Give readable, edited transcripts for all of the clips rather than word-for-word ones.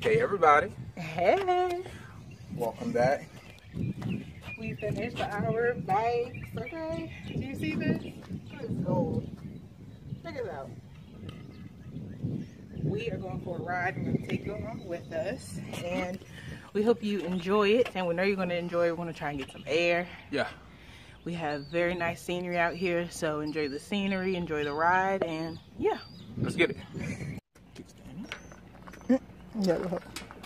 Hey everybody. Hey. Welcome back. We finished our bikes. Okay. Do you see this? It's gold. Check it out. We are going for a ride. We're going to take you along with us. And we hope you enjoy it. And we know you're going to enjoy it. We're going to try and get some air. Yeah. We have very nice scenery out here. So enjoy the scenery, enjoy the ride, and yeah. Let's get it. Yeah, look.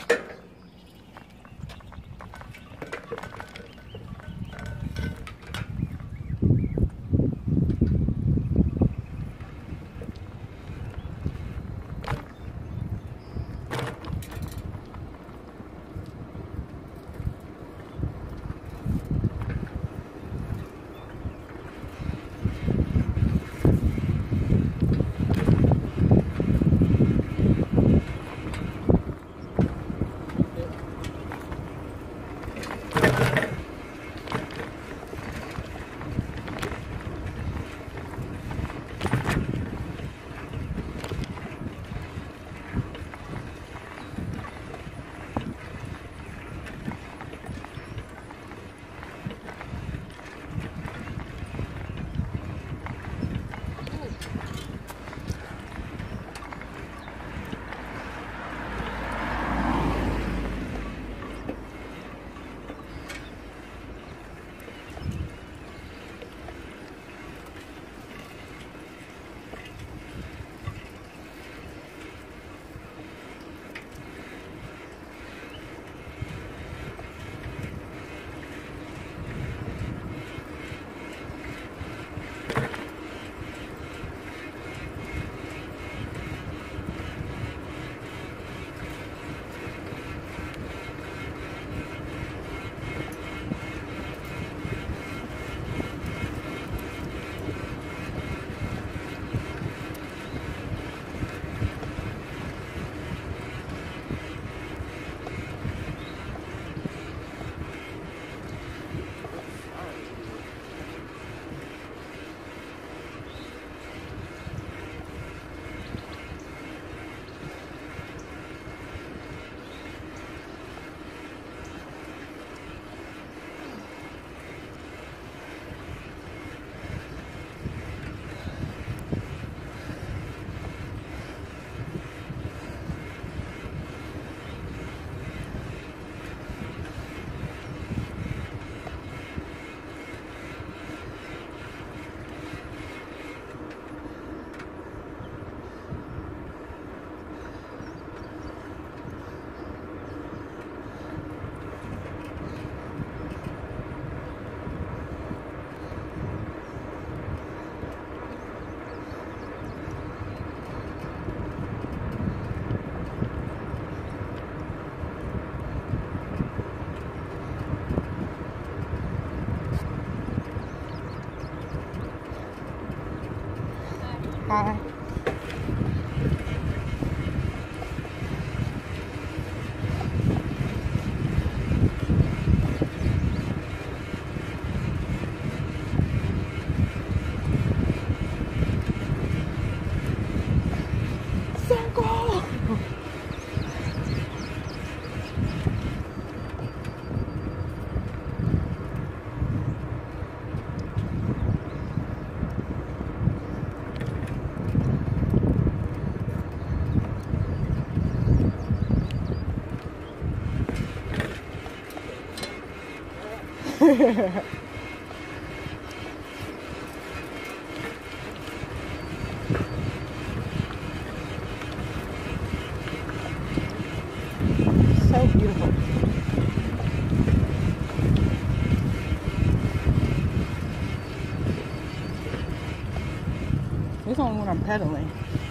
Hi. Circle. So beautiful. It's only when I'm pedaling.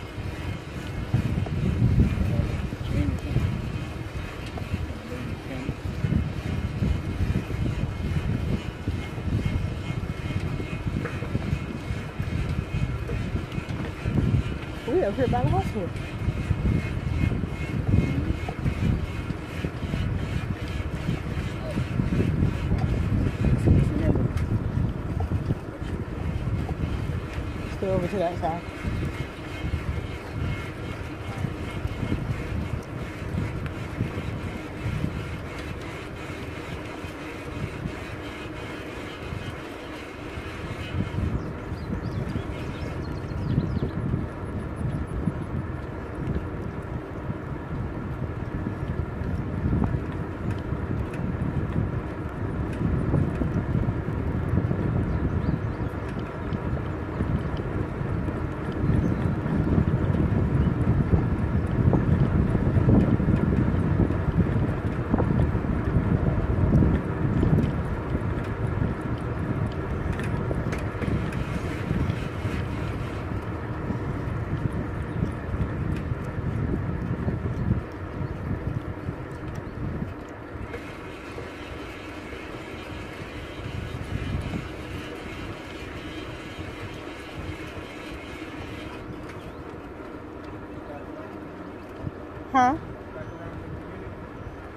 We up here by the hospital. Still over to that side.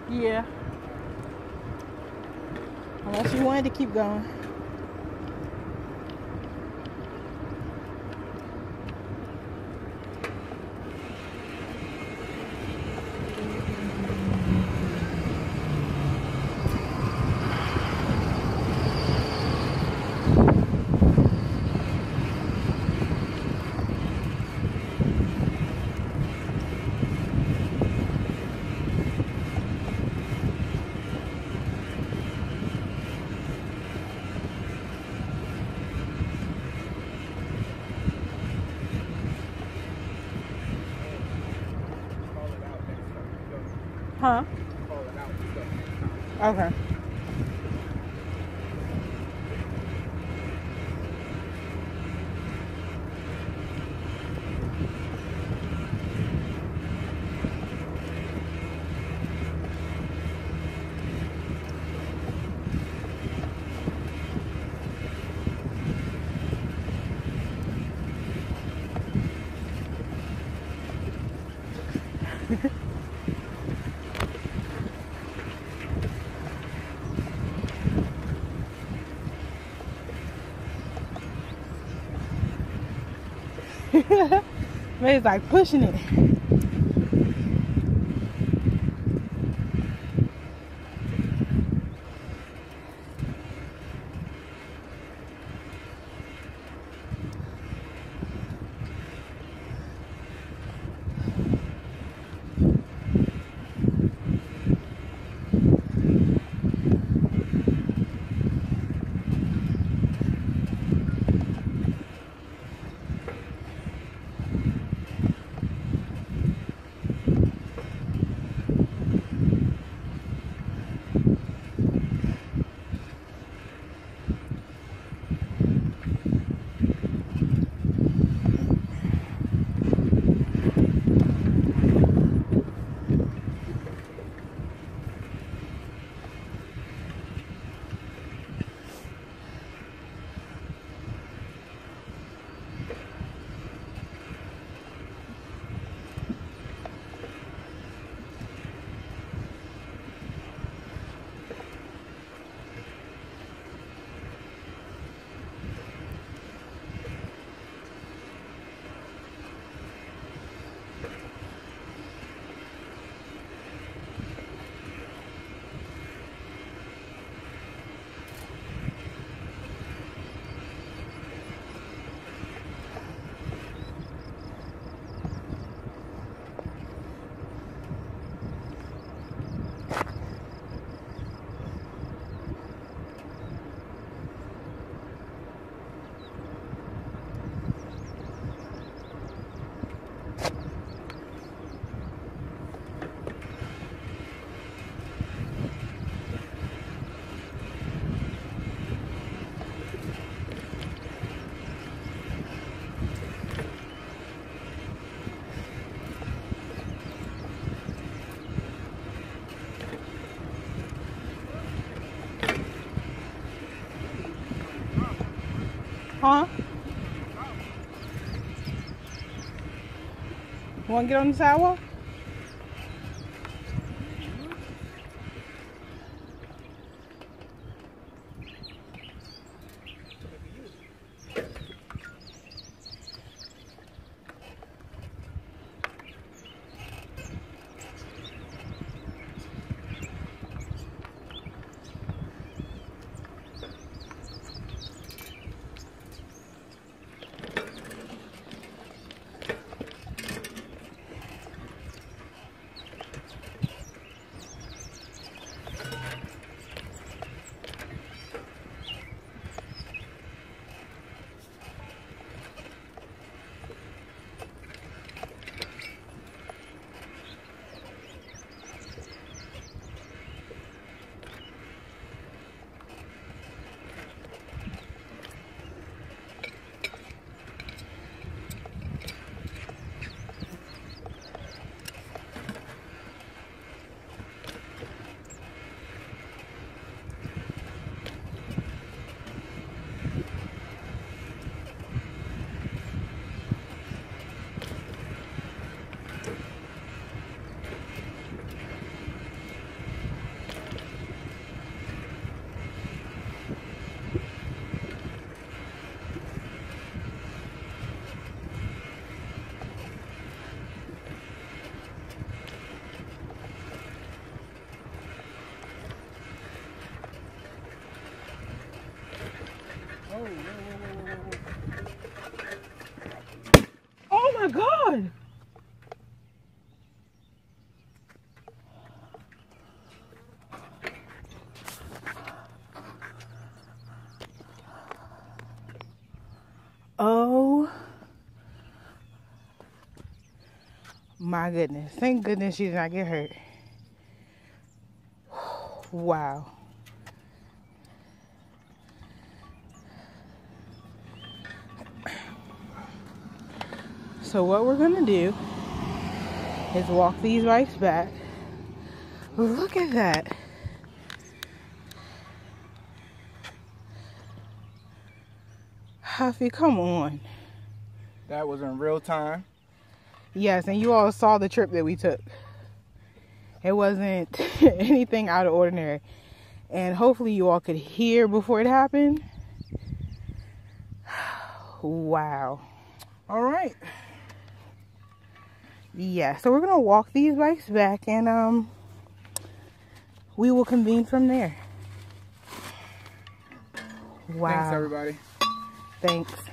Yeah. Unless you wanted to keep going. Huh? Okay. May's like pushing it. Huh? You want to get on the sidewalk? Oh my God! Oh my goodness. Thank goodness she did not get hurt. Wow. So what we're gonna do is walk these bikes back. Look at that. Huffy, come on. That was in real time. Yes, and you all saw the trip that we took. It wasn't anything out of ordinary. And hopefully you all could hear before it happened. Wow. All right. Yeah, so we're going to walk these bikes back and we will convene from there. Wow. Thanks, everybody. Thanks.